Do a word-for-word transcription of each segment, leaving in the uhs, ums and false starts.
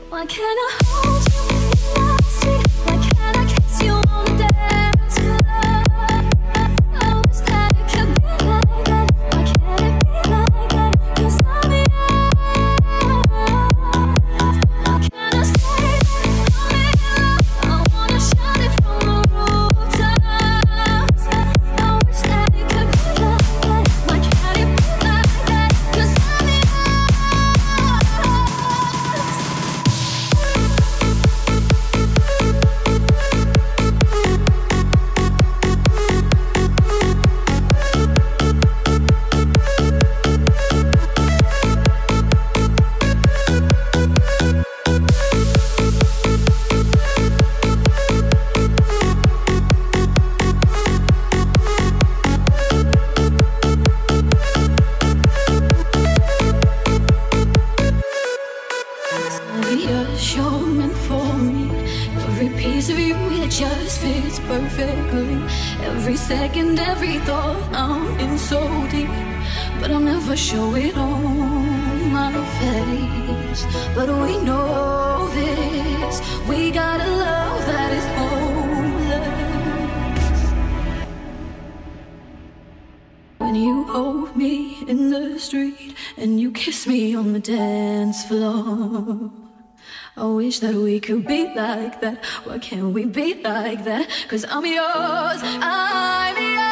Why can't I hold you in my sleep? Why can't I kiss you on the dance floor? I wish that it could be like that. Why can't it be like that? 'Cause I'm yours. Why can't I say that I'm in love? I wanna shout it from the rooftops. I wish that it could be like that. Why can't it be like that? 'Cause I'm yours. You're meant for me. Every piece of you, it just fits perfectly. Every second, every thought, I'm in so deep. But I'll never show it on my face. But we know this, we got a love that is hopeless. When you hold me in the street and you kiss me on the dance floor, I wish that we could be like that. Why can't we be like that? 'Cause I'm yours, I'm yours.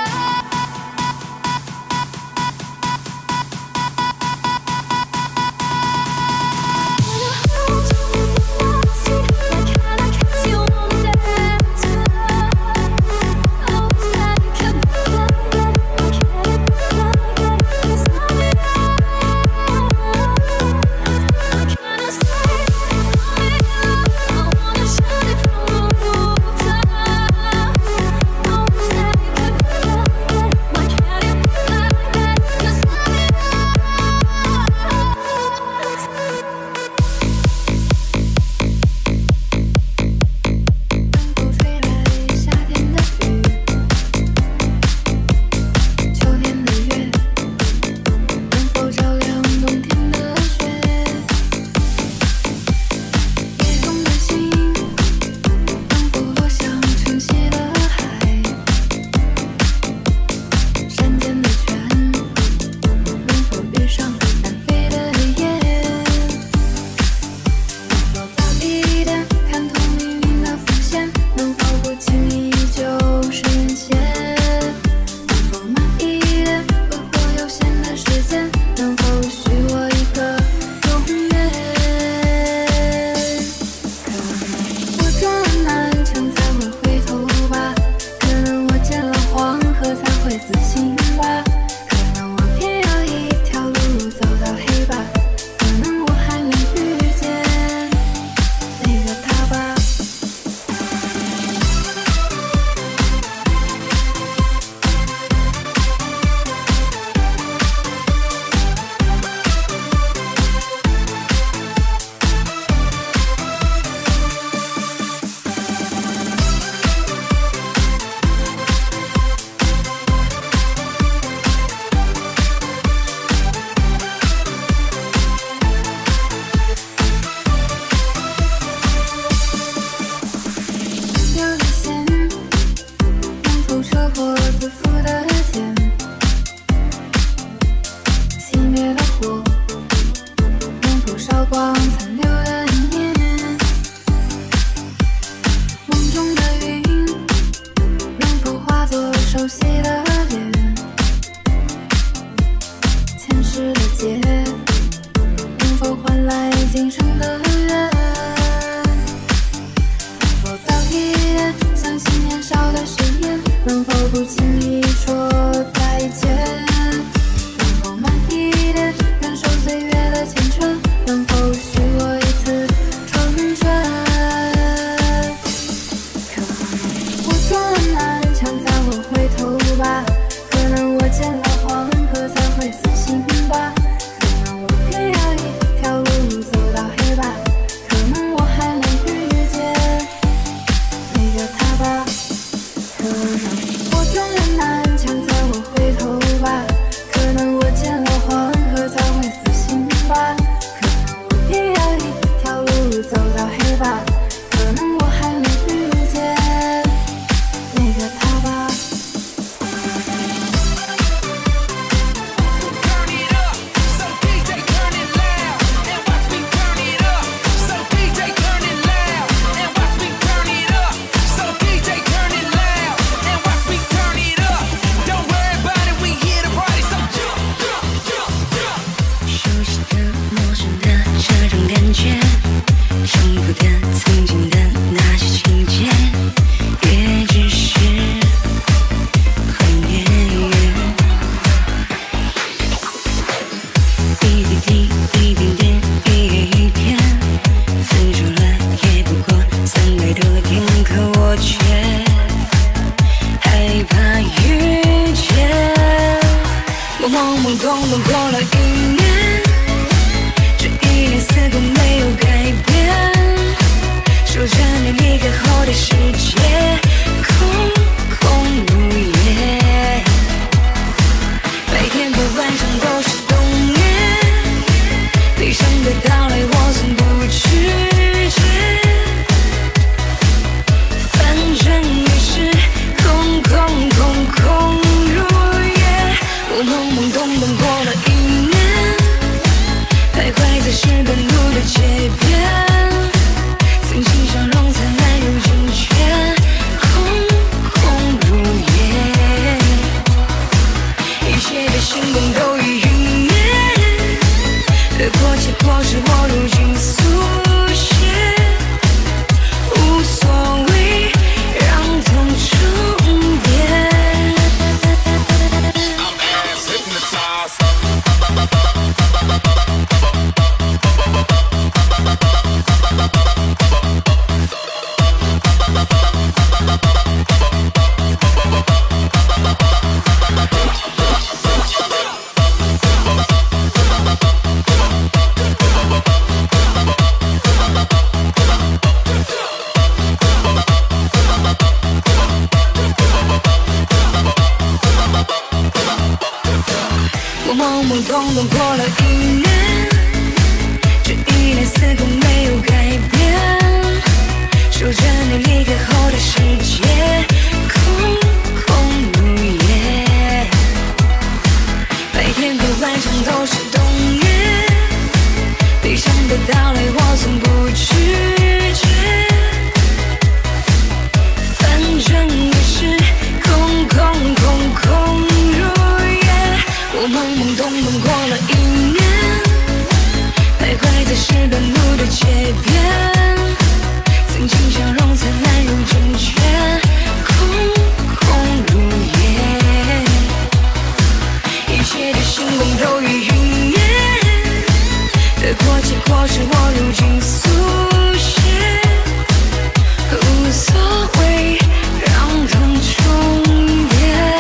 我永远难强，在我回头吧。 空洞过了一年，这一年似乎没有改变，守着你离开后的世界，空空如也。白天和晚上都是冬夜，悲伤的到来我从不拒绝，反正也是空空空空如也。我懵懵懂懂过了一年，徘徊在石板路的街边，曾经笑容灿烂如真切，空空如也。一切的星光都已云烟，得过且过是我如今速写，无所谓，让痛重叠。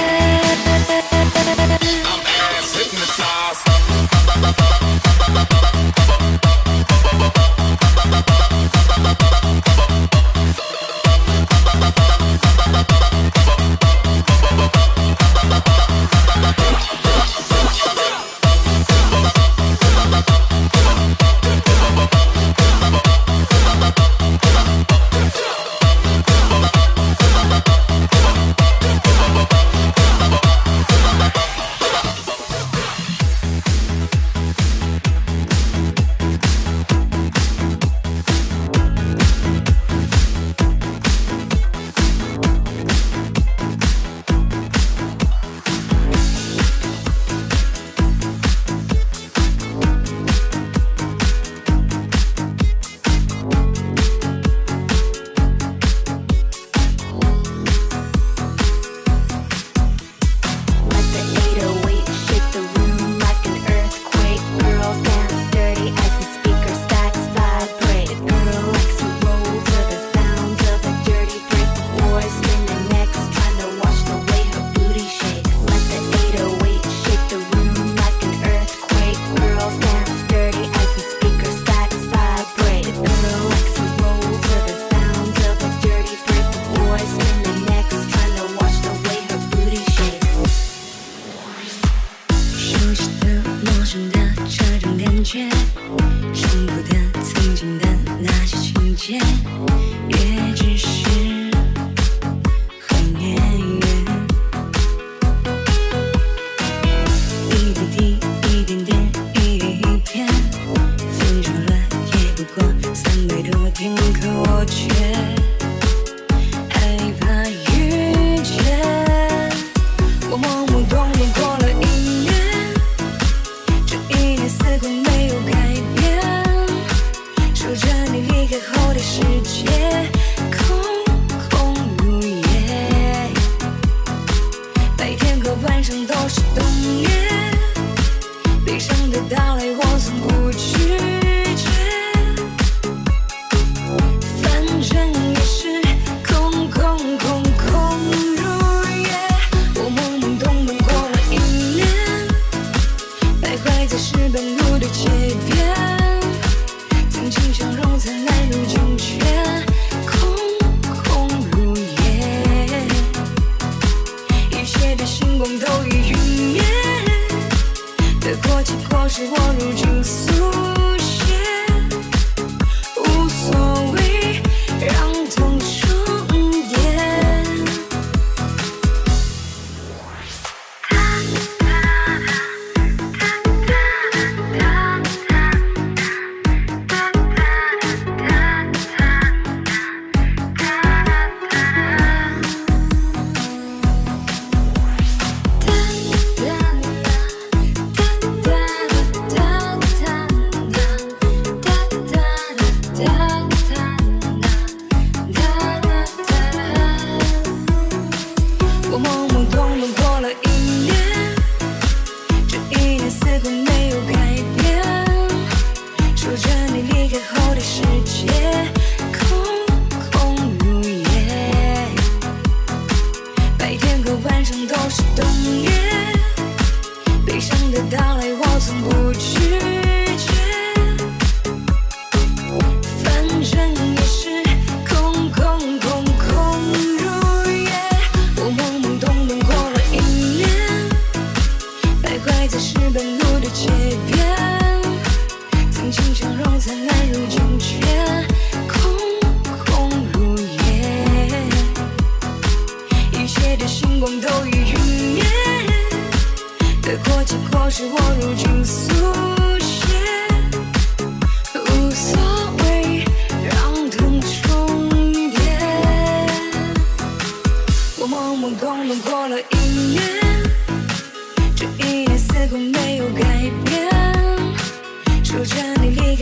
到来我从不拒绝，反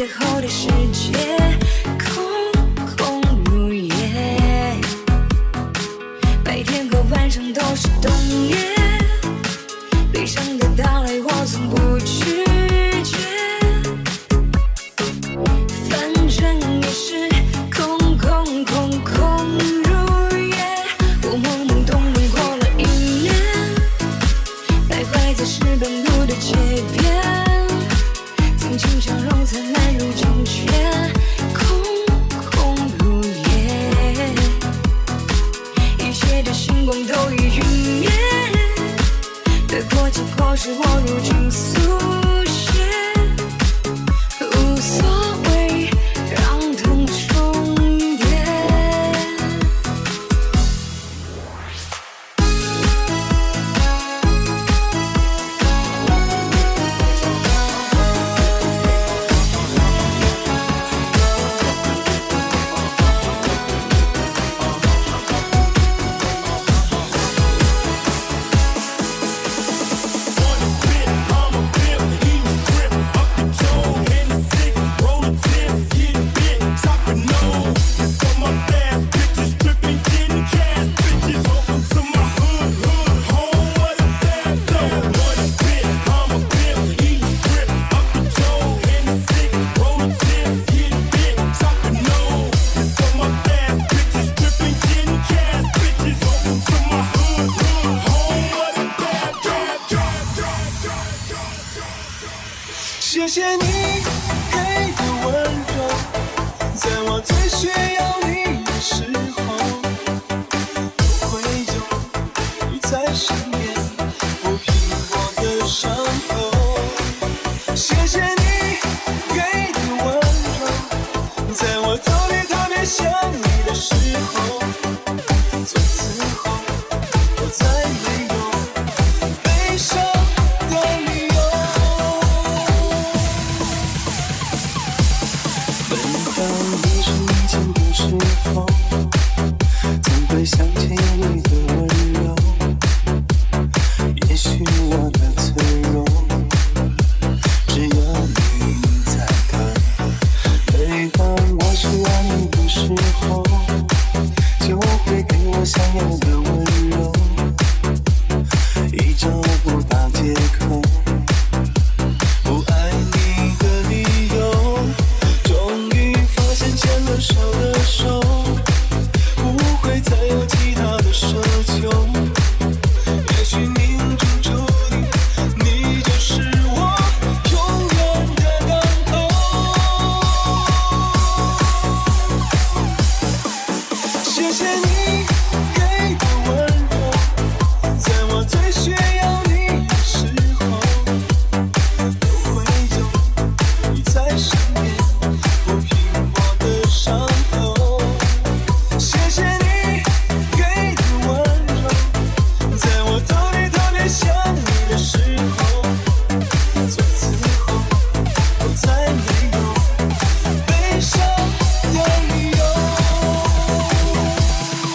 最后的世界空空如也，白天和晚上都是冬夜，悲伤的到来我从不拒绝，反正也是空空空空如也，我懵懵懂懂过了一年，徘徊在石板路的街边，曾经笑容灿烂如今却空空如也，一切的星光都已陨灭，得过且过是我如今速写，无所谓让痛重叠。 谢谢你给的温柔，在我最需要你的时候，不会有你在身边抚平我的伤口。谢谢你给的温柔，在我特别特别想你的时候，从此后我再没有悲伤的理由。当你是以前的时候，总会想起你的温柔，也许我的脆弱只有你才看。每当我需要你的时候，就会给我想要的温柔，已找不到借口不爱你的理由。终于发现牵了手的手，不会再有其他的奢求。也许命中注定，你就是我永远的港口。谢谢你给的温柔，在我最需要你的时候，都会有你在身边抚平我的伤口。谢谢你给的温柔，在我特别特别想你的时候，从此后我再没有悲伤的理由。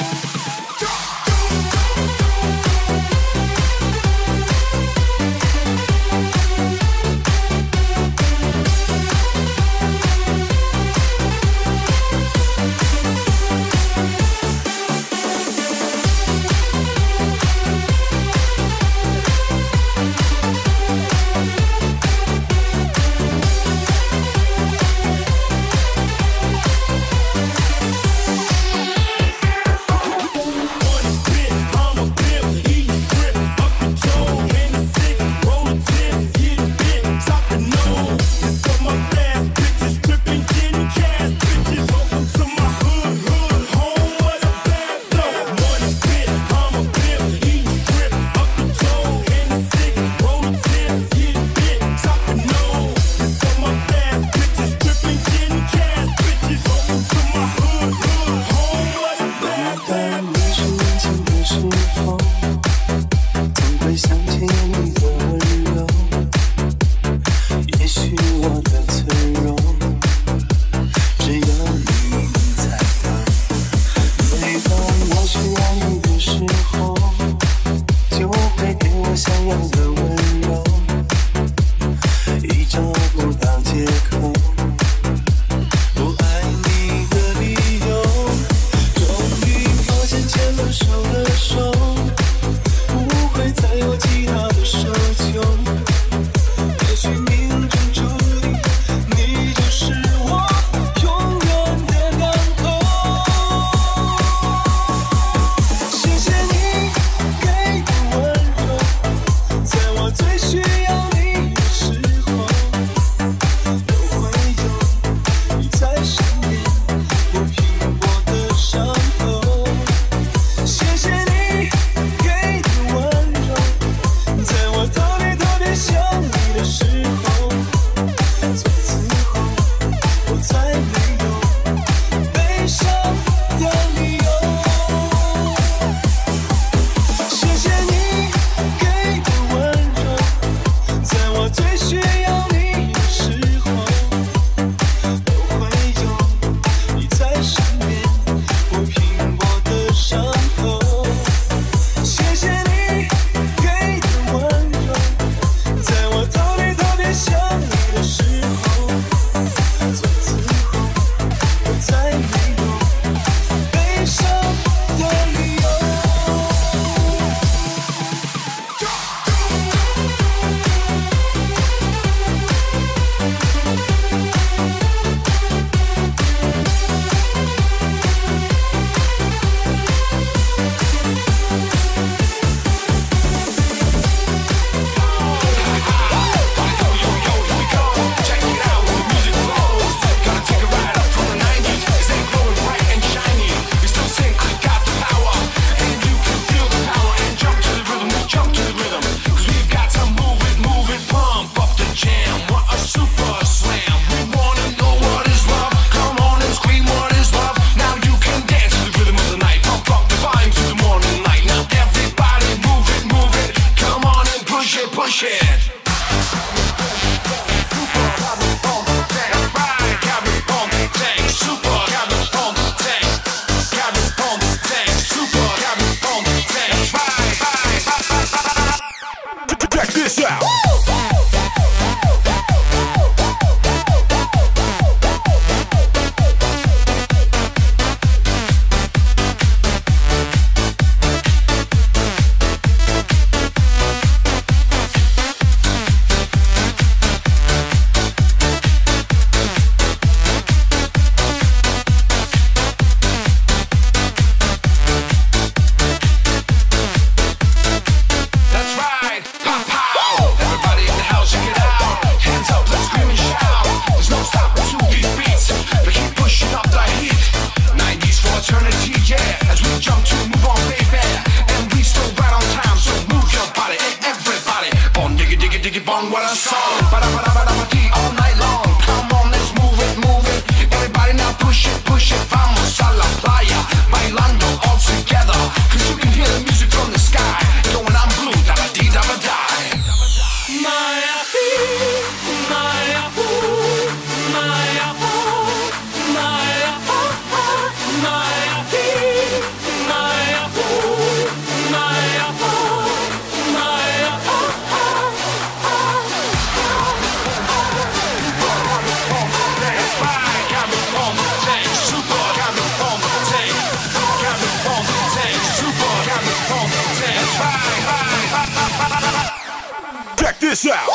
this out.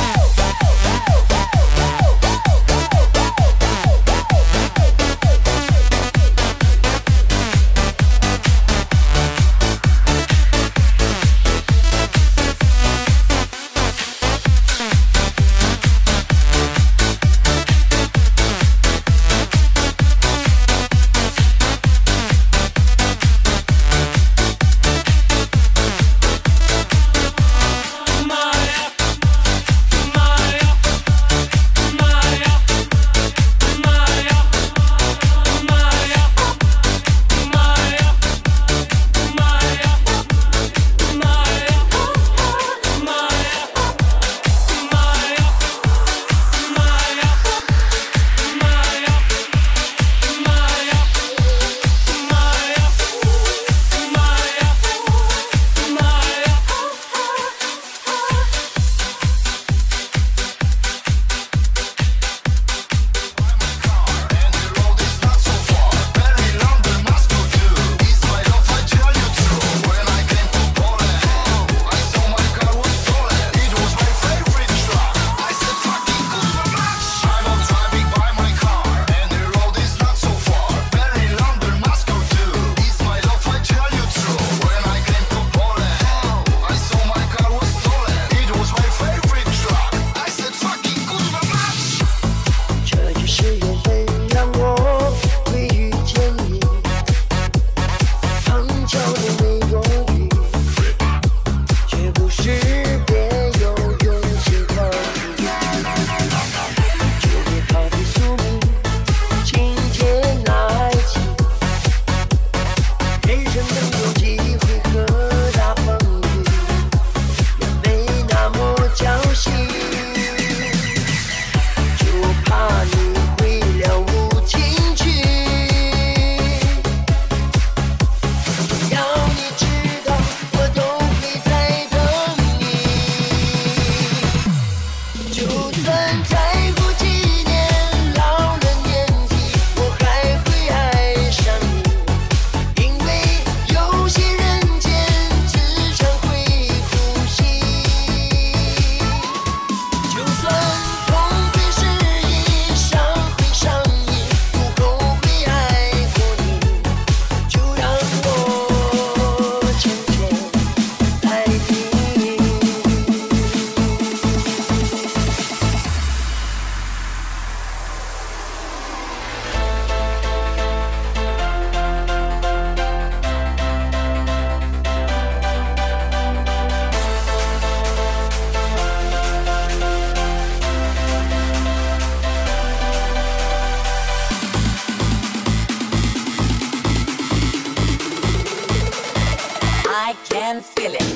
can feel it.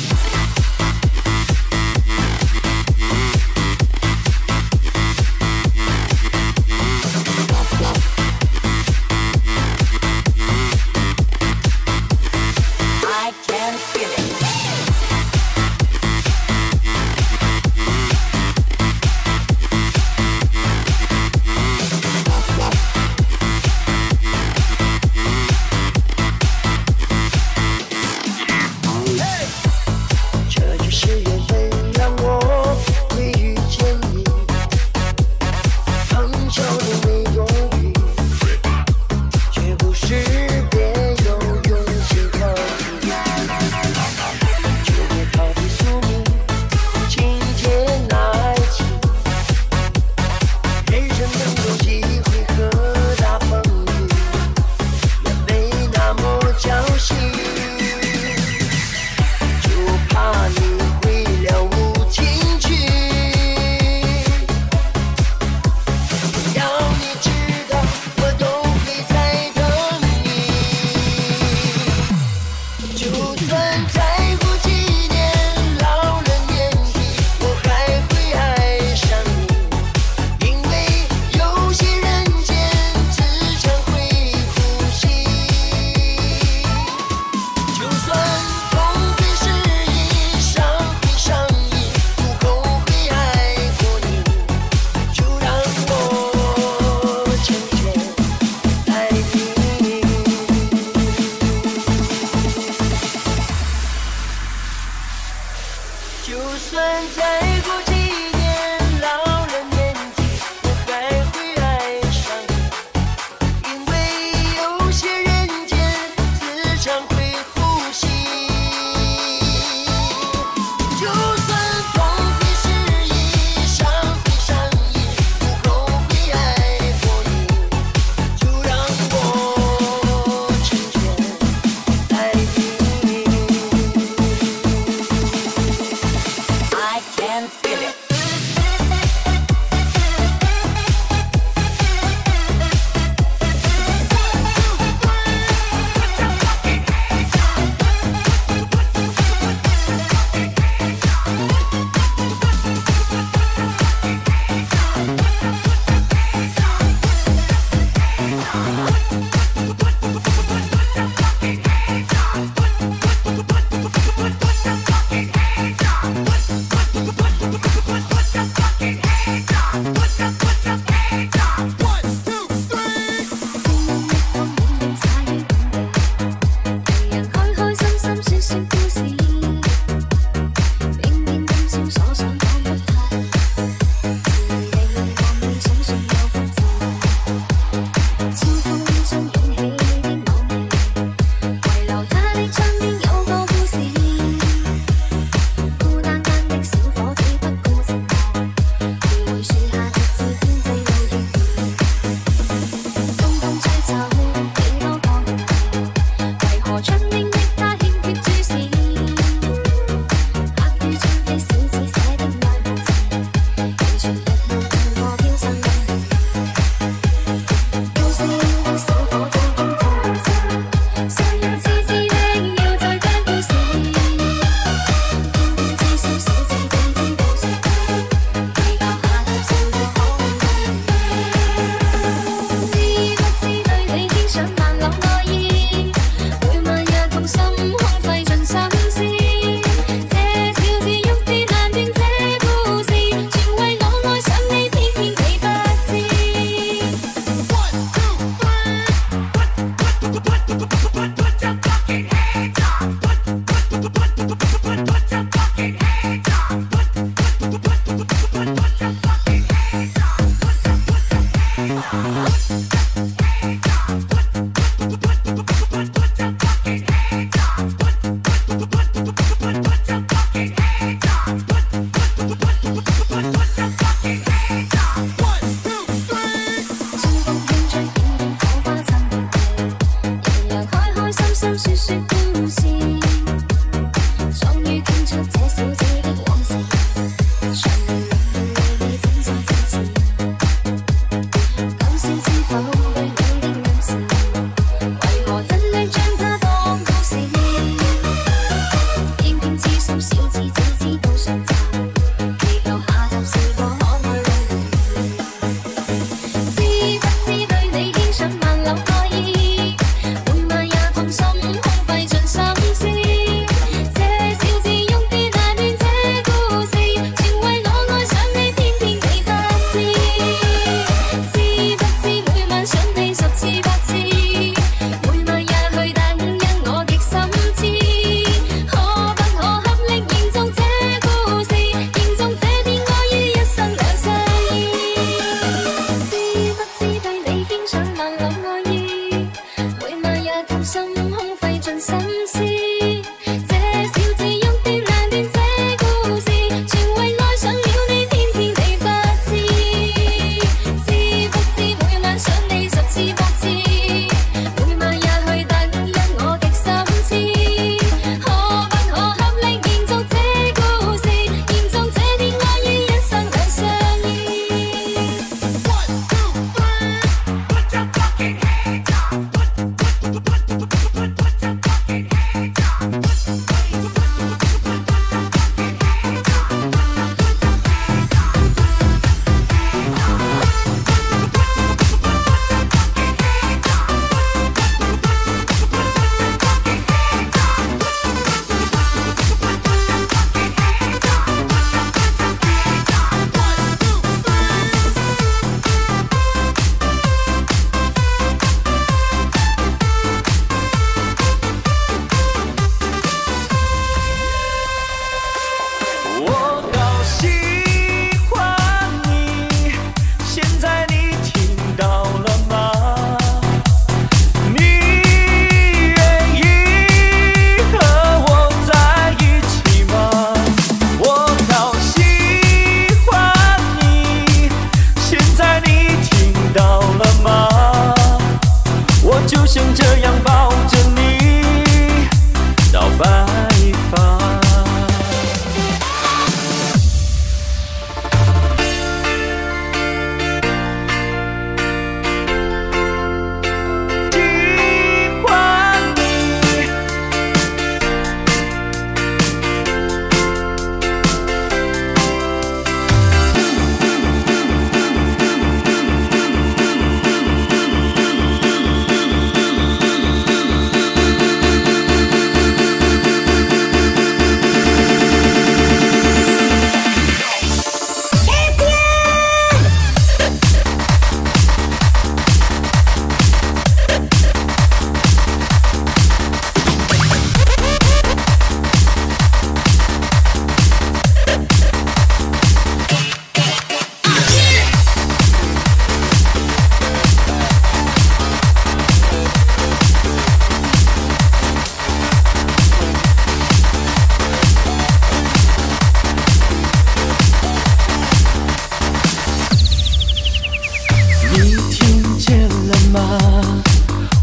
I can feel it. Hey!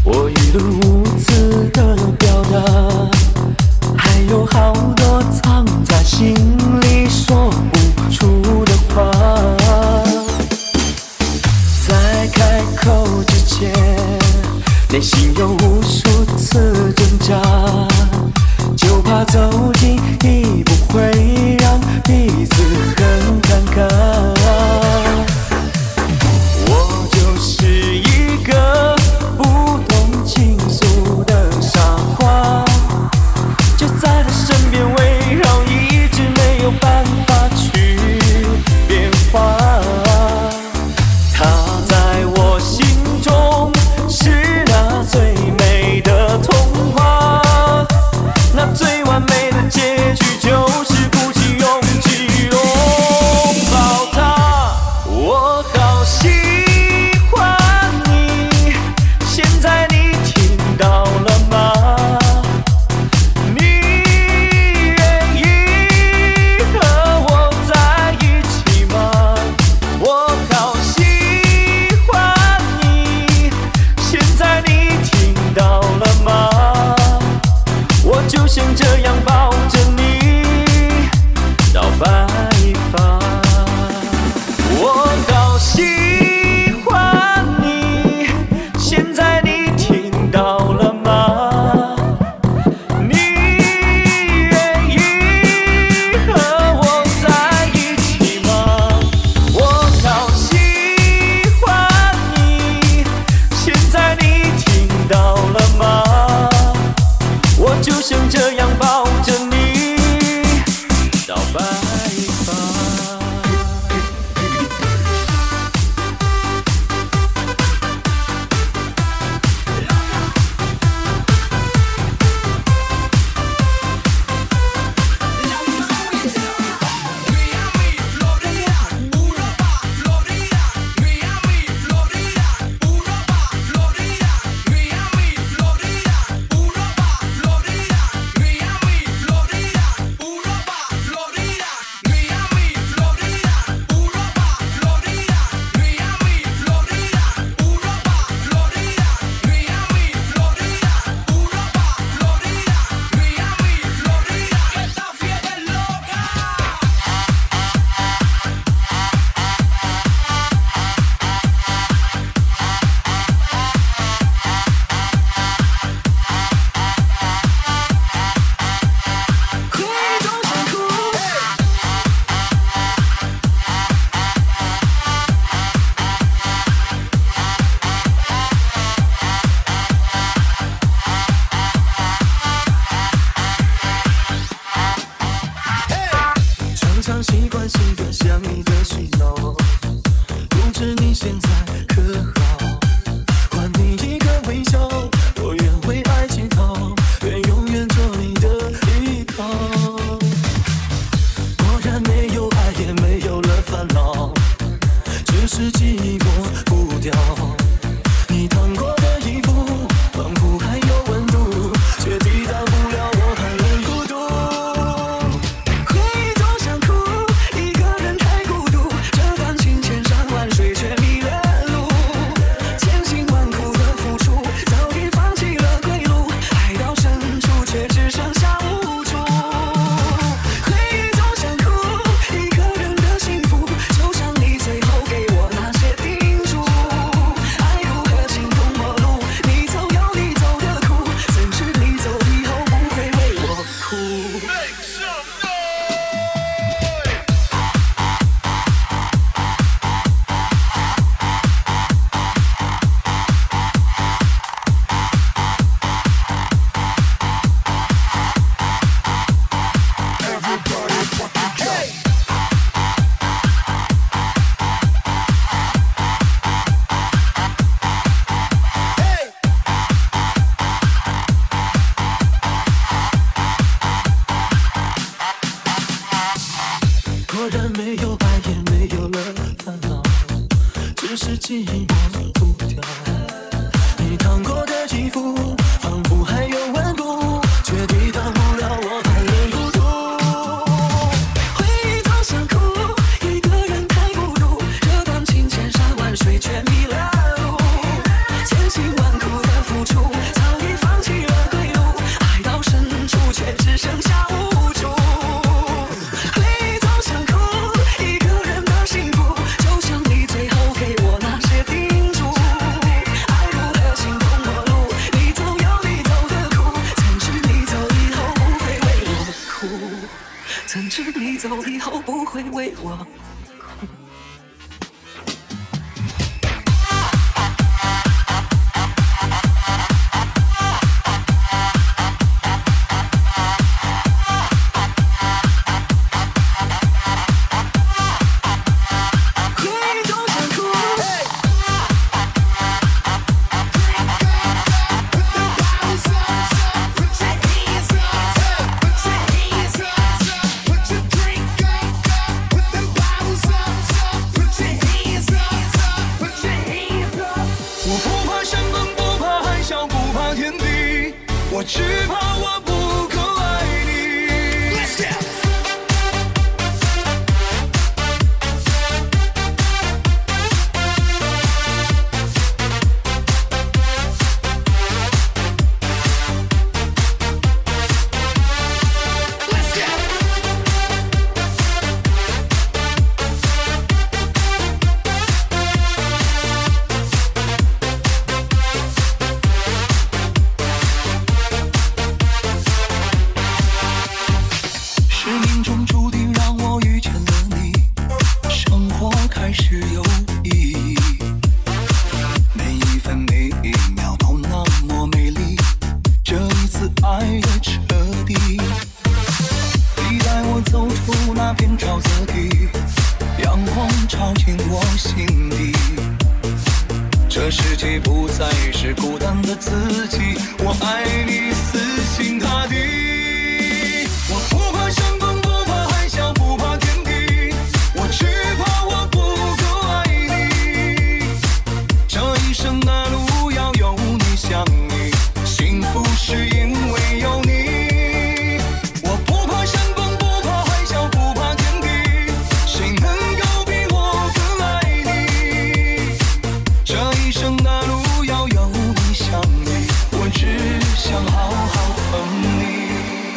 我语无伦次的表达，还有好多藏在心里说不出的话。在开口之前，内心有无数次挣扎，就怕走近一步会让彼此很尴尬。我就是一个不懂倾诉的傻瓜，就在他身边围绕，一直没有办法去变化。他在我心中是那最美的童话，那最完美的结局就是鼓起勇气拥抱他。我好喜欢你，现在你听到了吗？你愿意和我在一起吗？我好喜欢你，现在你听到了吗？我就想这样抱着你到白发。我好喜欢你，现在你听到了吗？你愿意和我在一起吗？我好喜欢你，现在你听到了吗？我就想这样抱着你到白发。常常习惯性的想你的嬉闹，不知你现在可好？还你一个微笑，我愿为爱乞讨，愿永远做你的依靠。果然没有爱，也没有了烦恼，只是寂寞不掉。你烫过的衣服，仿佛还有温度，却抵挡不了我寒冷孤独。回忆总想哭，一个人太孤独，这段情千山万水却迷了路，千辛万苦的付出，早已放弃了归路，爱到深处却只剩下无助。回忆总想哭，一个人的幸福，就像你最后给我那些叮嘱。爱如何形同陌路，你走有你走的苦，怎知你走以后不会为我哭。果然没有爱，也没有了烦恼，只是寂寞不掉。你烫过的衣服，仿佛还有温度，却抵挡不了我寒冷孤独。回忆总想哭，一个人太孤独，这段情千山万水却迷了路，千辛万苦的付出， 会为我哭。 我只怕我不够爱你。Let's go。这世界不再是孤单的自己，我爱你死心塌地。我不怕山崩，不怕海啸，不怕天地，我只怕我不够爱你。这一生的路要有你相依，幸福是因为有你。我不怕山崩，不怕海啸，不怕天地，谁能够比我更爱你？这一生的路要有你相依，我只想好好疼你。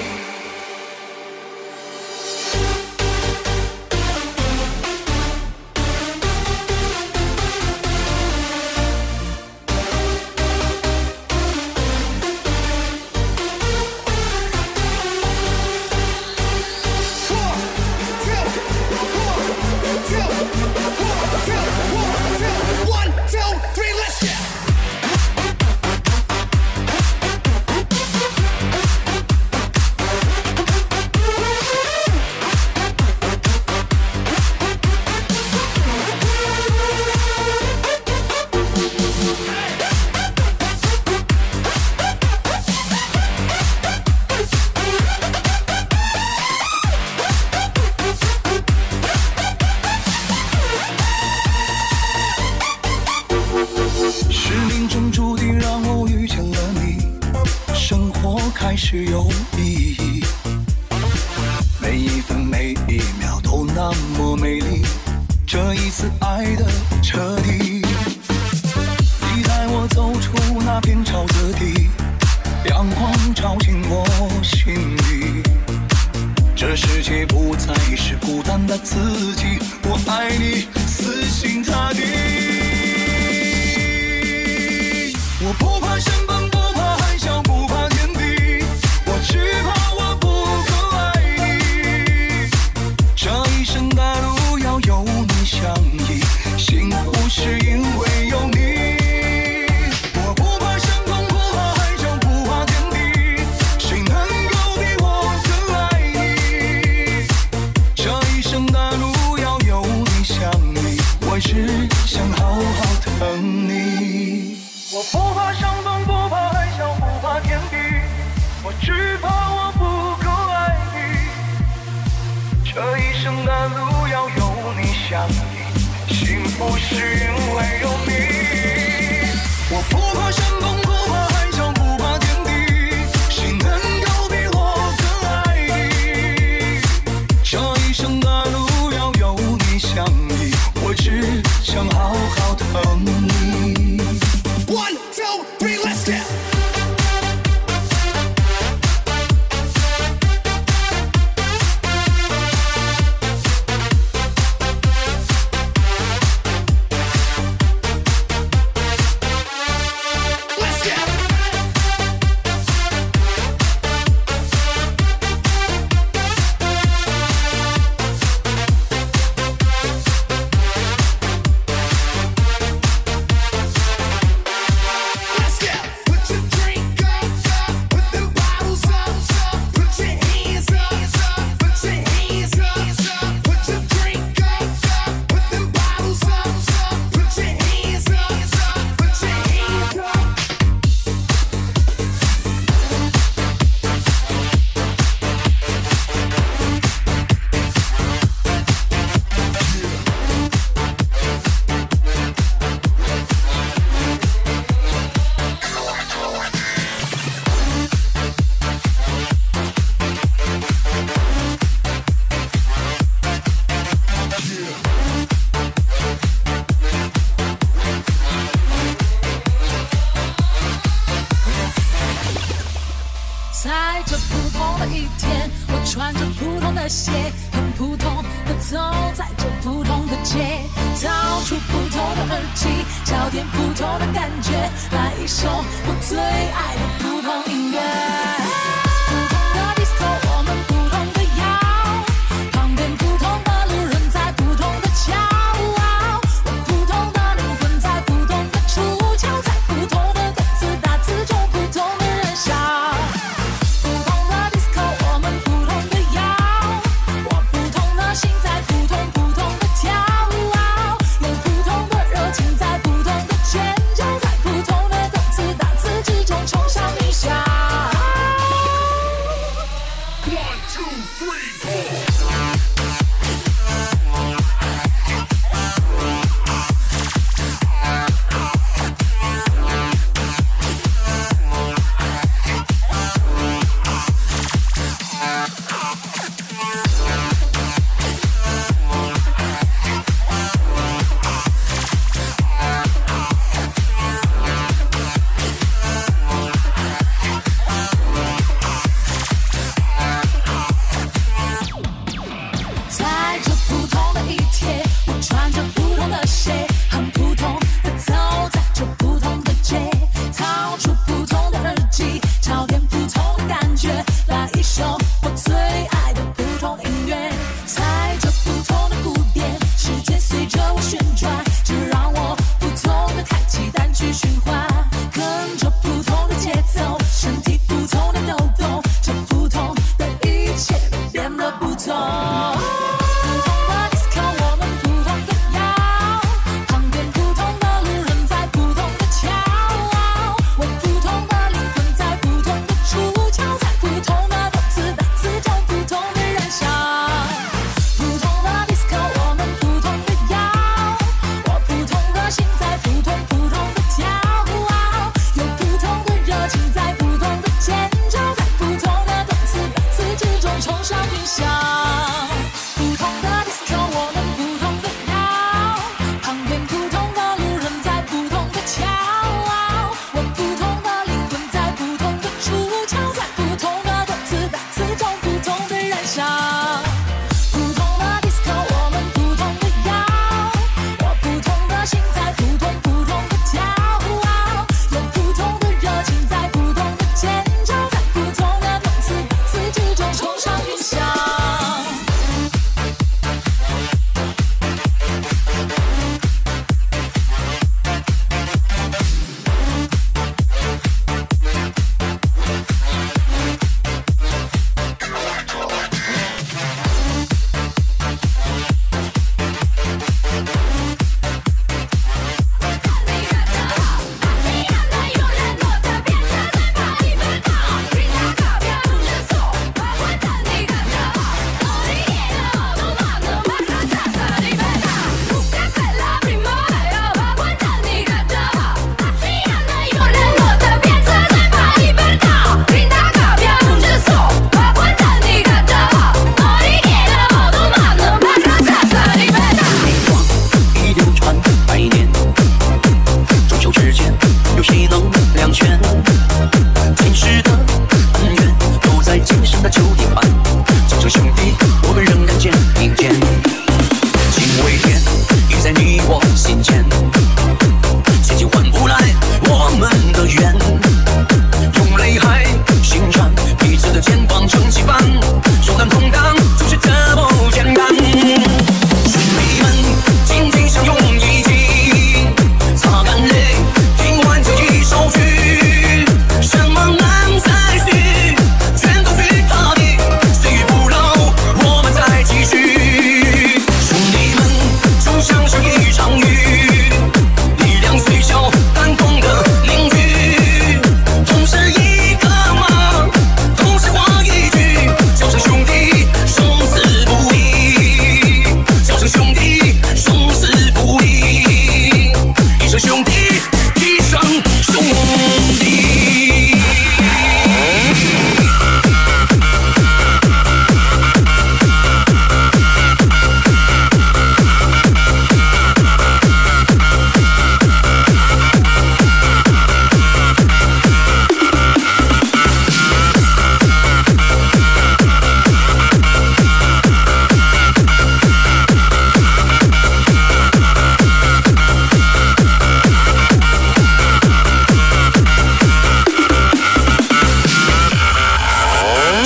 是命中注定让我遇见了你，生活开始有意义，每一分每一秒都那么美丽，这一次爱的彻底。你带我走出那片沼泽地，阳光照进我心里，这世界不再是孤单的自己，我爱你死心塌地。我不怕山崩，不怕海啸，不怕天地，我只怕我不够爱你。这一生的路要有你相依，幸福是因为有你。我不怕山崩，不怕海啸，不怕天地，谁能够比我更爱你？这一生的路要有你相依，我只想好好疼你。我不怕山崩，不怕海啸，不怕天地，我只怕我不够爱你。这一生的路要有你相依，幸福是因为有你。我不怕山崩，不怕海啸，不怕天地，谁能够比我更爱你？这一生的路要有你相依，我只想好好疼你。One, two, three, let's go! 我在这普通的一天，我穿着普通的鞋，很普通的走在这普通的街，掏出普通的耳机，找点普通的感觉，来一首我最爱的普通音乐。普通的 disco， 我们普通的摇，旁边普通的路人在普通的瞧，我普通的灵魂在普通的出窍，在普通的歌词打字中普通的人笑。普通的 disco， 我们普通的摇，我普通的心在普通普通的跳，有普通的热情在普通的尖叫，在普通的歌词打字之中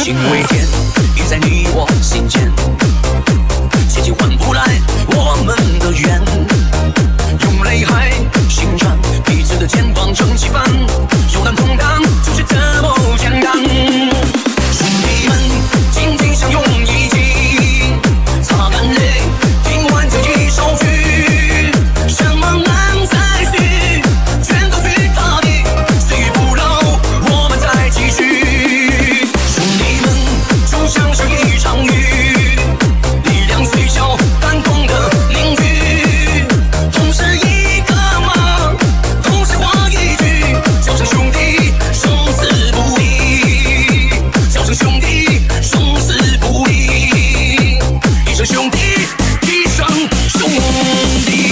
心未填，已在你我心间，千金换不来我们的缘。用泪海心穿彼此的肩膀撑起帆，有难同当就是这么简单。兄弟们，紧紧相拥一起，擦干泪，听完这一首曲，什么难再续，全都去大地，岁月不老，我们再继续。兄弟们，就像是一场雨，力量虽小，感动的凝聚，同是一个梦，同是话一句，叫声兄弟，生死不移，叫声兄弟，生死不移，一声兄弟，一声兄弟。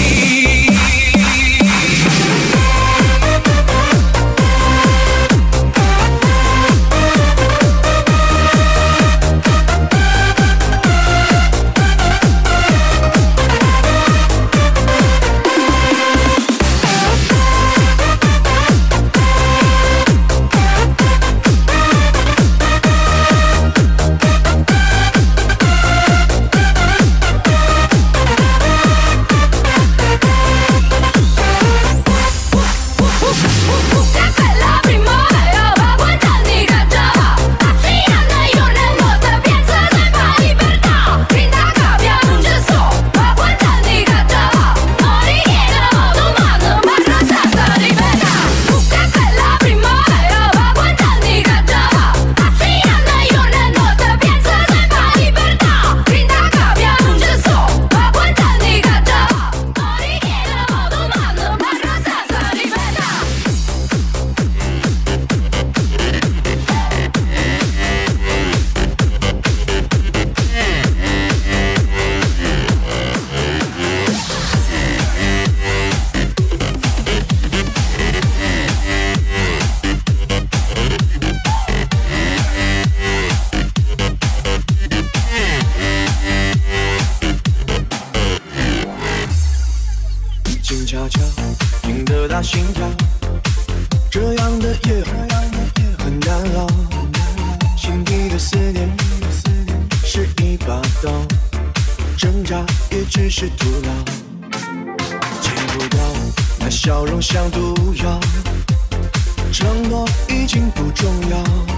静悄悄，听得到心跳，这样的夜很难熬。心底的思念是一把刀，挣扎也只是徒劳。戒不掉那笑容像毒药，承诺已经不重要，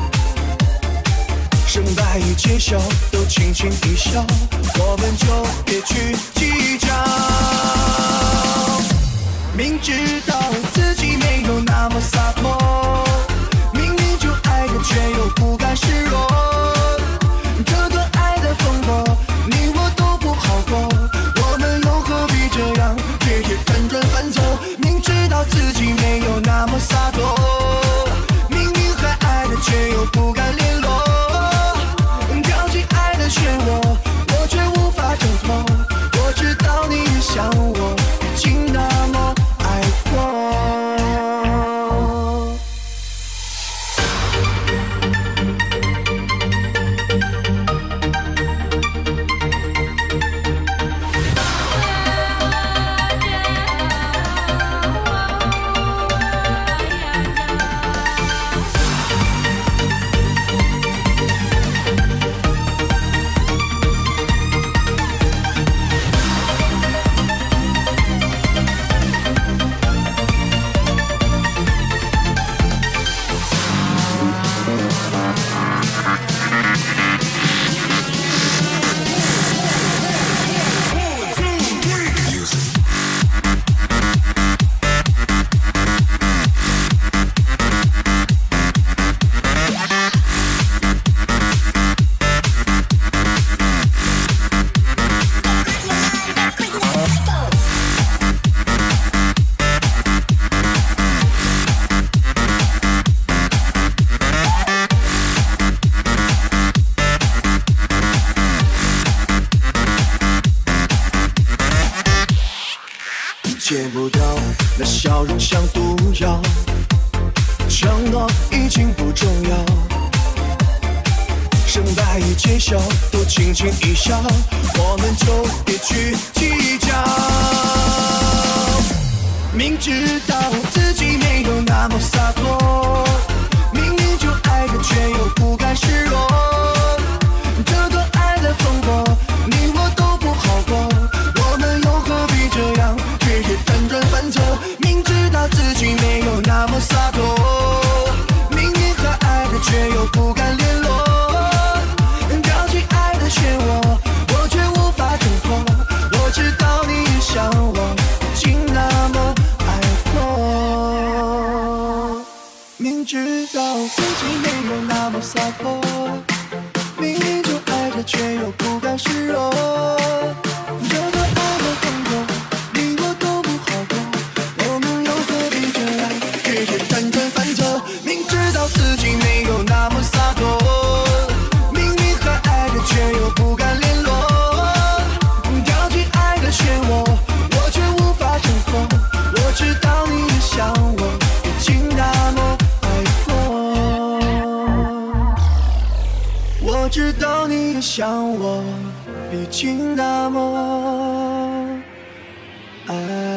胜败已揭晓，都轻轻一笑，我们就别去计较。明知道自己没有那么洒脱，明明就爱着却又不甘示弱，这段爱的风波，你我都不好过，我们又何必这样跌跌转转反侧？明知道自己没有那么洒脱，明明还爱着却又不敢联络，掉进爱的漩涡，我却无法挣脱。我知道你也像我，已经那么爱过。戒不掉那笑容像毒药，承诺已经不重要，胜败已揭晓，都轻轻一笑，我们就别去计较。明知道自己没有那么洒脱，明明就爱着却又不甘示弱。 知道自己没有那么洒脱，明明就爱着，却又不甘示弱。这个爱的风格，你我都不好过，我们又何必这样日日辗转反侧？明知道自己没有那么洒脱，明明还爱着，却又不敢联络。掉进爱的漩涡，我却无法挣脱。我知道你也像我，已经那么爱过。我知道你也像我，已经那么爱。